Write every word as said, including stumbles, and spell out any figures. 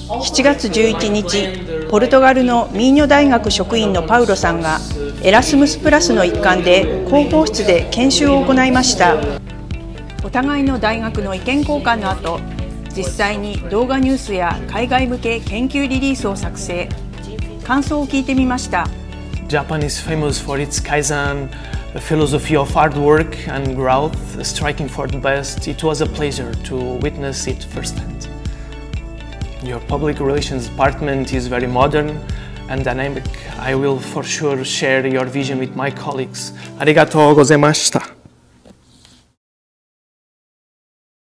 しちがつじゅういちにち、ポルトガルのミーニョ大学職員のパウロさんがエラスムスプラスの一環で広報室で研修を行いました。お互いの大学の意見交換の後、実際に動画ニュースや海外向け研究リリースを作成。感想を聞いてみました。 Japan is famous for its Kaizen philosophy of hard work and growth, striking for the best. It was a pleasure to witness it firsthand. Your public relations department is very modern and dynamic. I will for sure share your vision with my colleagues. Arigatou gozaimashita.